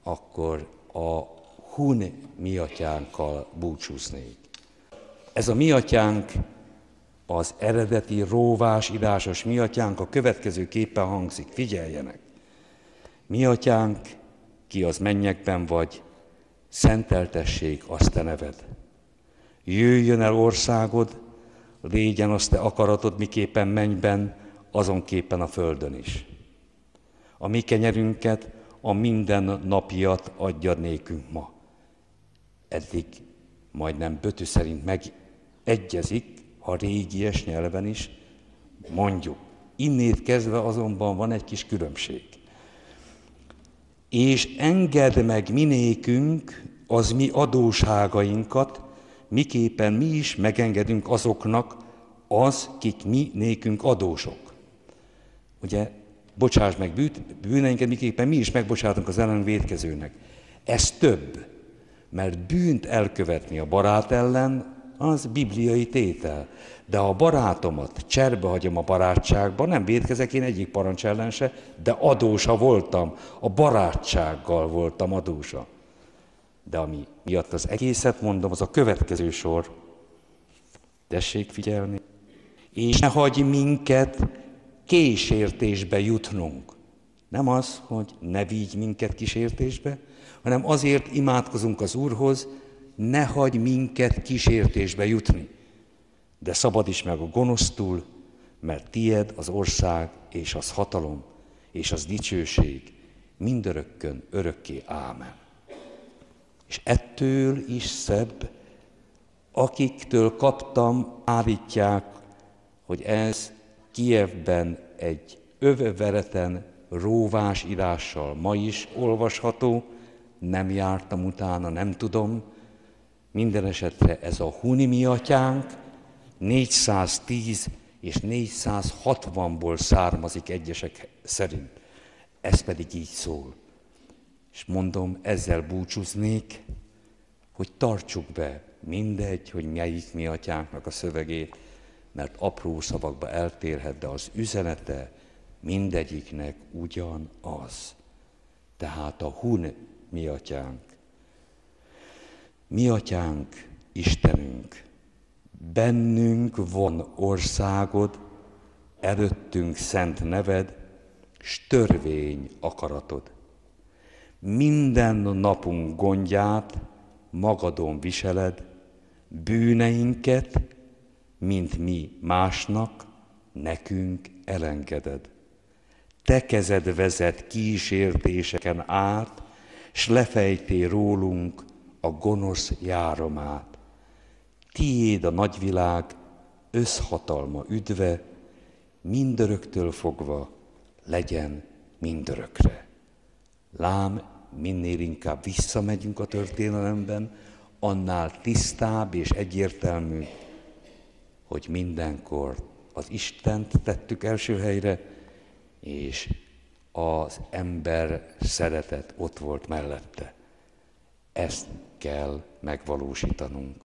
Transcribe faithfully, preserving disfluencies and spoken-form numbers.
akkor a Hun mi atyánkkal búcsúznék. Ez a mi atyánk, az eredeti róvás írásos mi atyánk a következőképpen hangzik, figyeljenek! Mi atyánk, ki az mennyekben vagy, szenteltessék azt te neved. Jöjjön el országod, légyen az te akaratod, miképpen mennyben, azonképpen a földön is. A mi kenyerünket, a minden napiat adjad nékünk ma. Eddig majdnem Bötö szerint megegyezik a régies nyelven is, mondjuk. Innét kezdve azonban van egy kis különbség. És engedd meg minékünk az mi adósságainkat, miképpen mi is megengedünk azoknak, az, kik mi nékünk adósok. Ugye, bocsáss meg bűneinket, miképpen mi is megbocsátunk az ellenünk vétkezőnek. Ez több, mert bűnt elkövetni a barát ellen, az bibliai tétel. De ha a barátomat cserbe hagyom a barátságba, nem vétkezek én egyik parancs ellen se, de adósa voltam, a barátsággal voltam adósa. De ami miatt az egészet mondom, az a következő sor. Tessék figyelni. És ne hagyj minket kísértésbe jutnunk. Nem az, hogy ne vigy minket kísértésbe, hanem azért imádkozunk az Úrhoz, ne hagyj minket kísértésbe jutni. De szabadíts meg a gonosztól, mert tied az ország, és az hatalom, és az dicsőség, mindörökkön, örökké. Ámen. És ettől is szebb, akiktől kaptam, állítják, hogy ez Kijevben egy övvereten róvás írással ma is olvasható, nem jártam utána, nem tudom. Minden esetre ez a Hun mi atyánk négyszáztíz és négyszázhatvanból származik egyesek szerint. Ez pedig így szól. És mondom, ezzel búcsúznék, hogy tartsuk be, mindegy, hogy melyik mi atyánknak a szövegét, mert apró szavakba eltérhet, de az üzenete mindegyiknek ugyanaz. Tehát a Hun mi atyánk. Mi atyánk, Istenünk, bennünk van országod, előttünk szent neved, s törvény akaratod. Minden napunk gondját magadon viseled, bűneinket, mint mi másnak, nekünk elengeded. Te kezed vezet kísértéseken át, s lefejtél rólunk a gonosz járomát. Tiéd a nagyvilág, összhatalma üdve, mindöröktől fogva legyen mindörökre. Lám, minél inkább visszamegyünk a történelemben, annál tisztább és egyértelmű, hogy mindenkor az Istent tettük első helyre, és az ember szeretet ott volt mellette. Ezt kell megvalósítanunk.